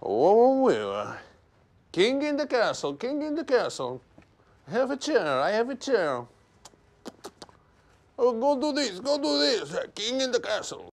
Oh, well. King in the castle, king in the castle. Have a chair, I have a chair. Oh, go do this, king in the castle.